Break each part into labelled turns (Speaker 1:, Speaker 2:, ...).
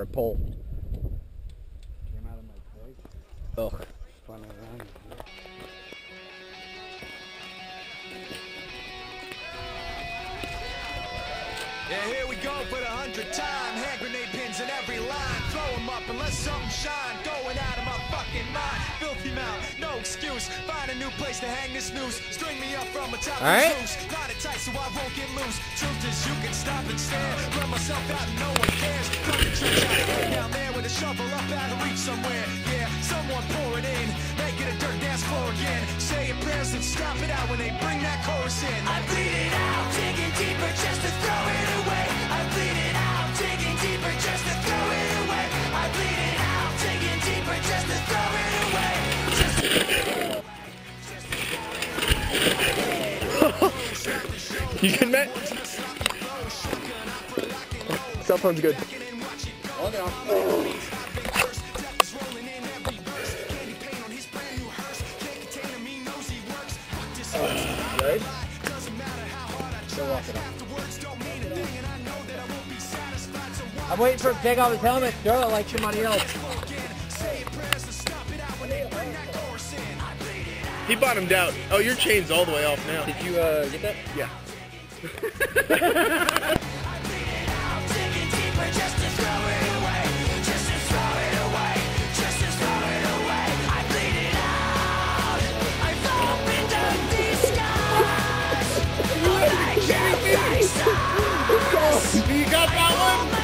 Speaker 1: a pole.
Speaker 2: Came out of my plate.
Speaker 1: Ugh.
Speaker 2: Spun around.
Speaker 3: Yeah, here we go for the 100th time. Hand grenade pins in every line. Throw them up and let something shine. Going out of my fucking mind. Filthy mouth, no excuse. Find a new place to hang this noose. String me up from a top of the loose. Line it tight so I won't get loose. Truth is you can stop and stare. Run myself out and no one cares. From the trench out down there with a shovel up out of reach somewhere. Yeah, someone pour it in. Make it a dirt dance floor again. Say your prayers and stop it out when they bring that chorus in. I bleed it out, digging deeper just to throw it away. I bleed it out, digging deeper just to throw it away. I bleed it out, digging deeper just to throw it away.
Speaker 1: You good, Matt? Cell phone's good. Right?
Speaker 2: Still walking up.
Speaker 4: I'm waiting for him to take off his helmet, throw it like somebody else.
Speaker 1: He bottomed out. Oh, your chain's all the way off now.
Speaker 4: Did you get that?
Speaker 1: Yeah. You got that one?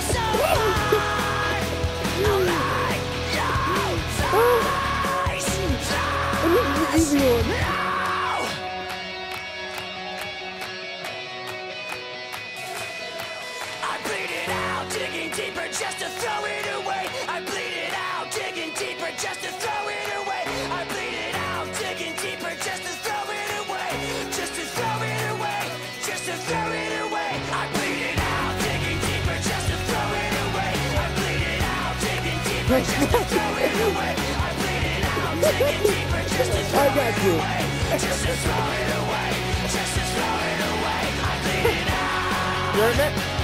Speaker 1: Easy one.
Speaker 3: I bleed it out, digging deeper just to throw it away. I bleed it out, digging deeper just to throw it away. I bleed it out, digging deeper just to throw it away. Just to throw it away, just to throw it away. I bleed it out, digging deeper just to throw it away. I bleed it out, digging deeper just to throw it away. I bleed it out, digging deeper just to throw it away. Just to throw it away, just to throw it away. I bleed it out.
Speaker 1: You heard it?